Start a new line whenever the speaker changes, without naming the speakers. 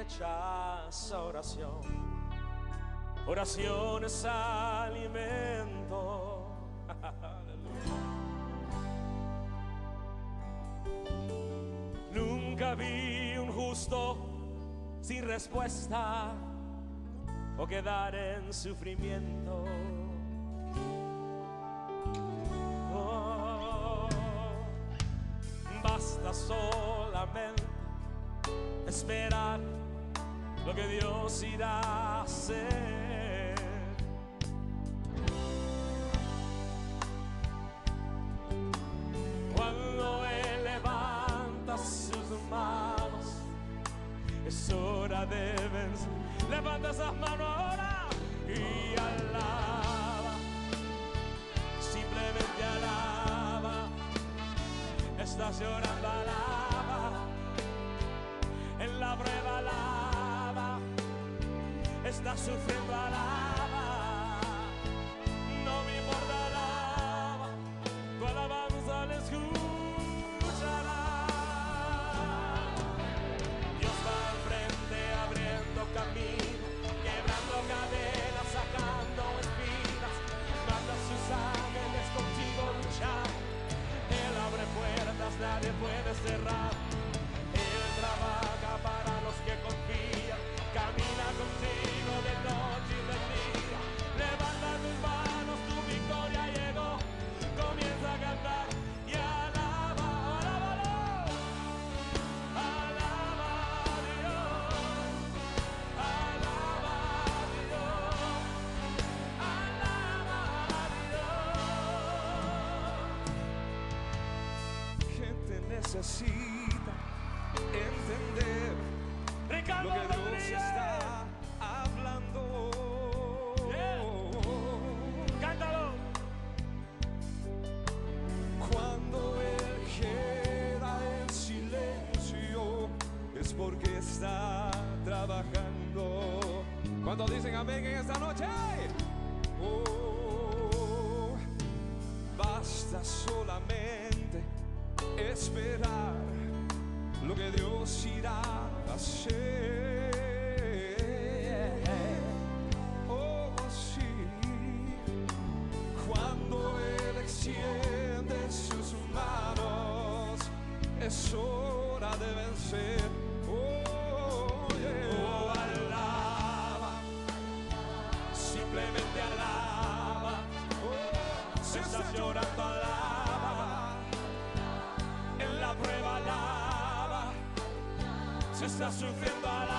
rechaza oración. Oración es alimento. Nunca vi un justo sin respuesta o quedar en sufrimiento. Oh, basta solamente esperar lo que Dios irá a hacer. Cuando Él levanta sus manos, es hora de vencer. Levanta esas manos ahora y alaba, simplemente alaba. Estás llorando, alaba. En la prueba, alaba. Estás sufriendo, alaba. No me importa, alaba. Tu alabanza le escuchará. Dios va al frente abriendo camino, quebrando cadenas, sacando espinas. Manda a sus ángeles contigo luchar. Él abre puertas, nadie puede cerrar. Él trabaja para los que confían. Camina contigo de noche y de día. Levanta tus manos, tu victoria llegó. Comienza a cantar y alaba, alábalo. Alaba a Dios, alaba a Dios, alaba a Dios. Gente necesita entender Ricardo lo que Dios está hablando. Cántalo. Cuando Él queda en silencio es porque está trabajando. Cuando dicen amén en esta noche, oh, basta solamente esperar lo que Dios irá a hacer. Oh, sí. Cuando Él extiende sus manos, es hora de vencer. Oh, yeah. Oh, alaba, simplemente alaba. Oh, si estás llorando, alaba. En la prueba, alaba. Si estás sufriendo, alaba.